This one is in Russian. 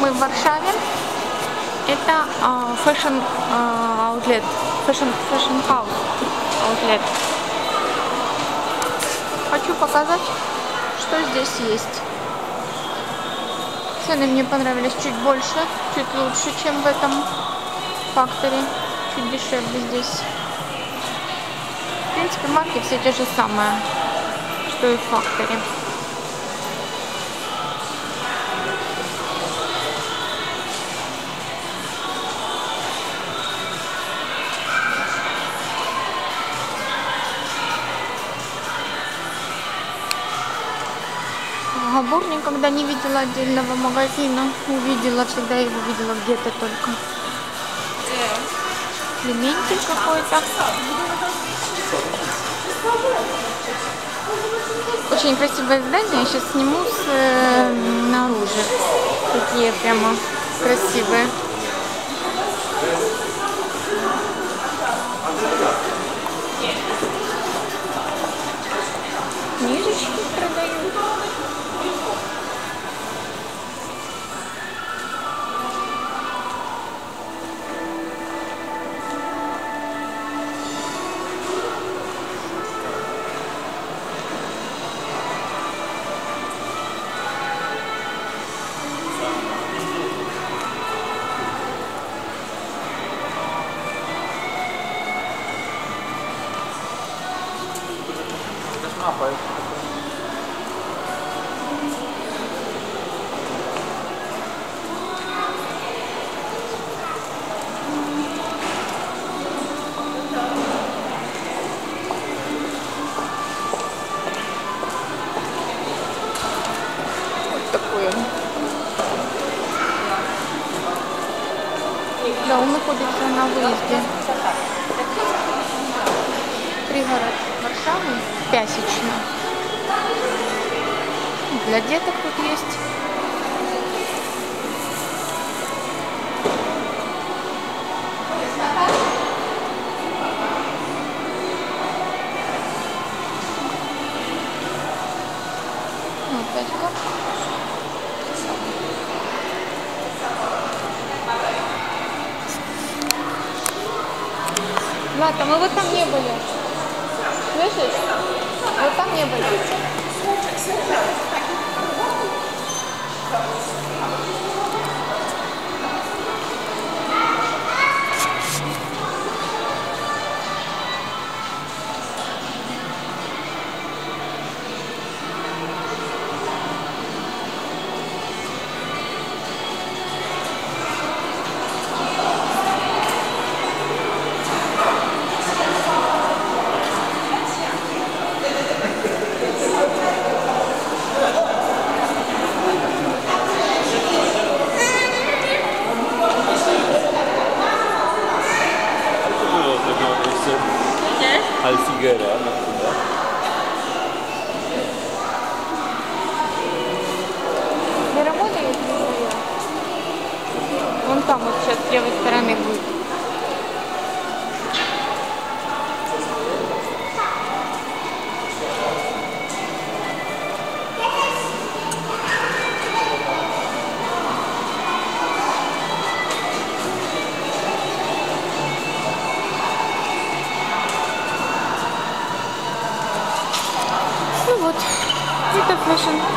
Мы в Варшаве. Это fashion outlet, fashion house outlet. Хочу показать, что здесь есть. Цены мне понравились чуть больше, чуть лучше, чем в этом факторе. Чуть дешевле здесь. В принципе, марки все те же самые, что и в факторе. Габур никогда не видела отдельного магазина. Увидела, всегда его видела где-то только. Элементик какой-то. Очень красивое здание. Я сейчас сниму снаружи. Такие прямо красивые. Книжечки продают. Вот такой он. Да, он находится на выезде. Пригород Варшавы, Пясечно. Для деток тут есть. Опять как? Ладно, мы вот там не были. Слышишь? Вот там не были. Alfigera. Не работает? Вон там вот сейчас с левой стороны будет. Ну вот, это fashion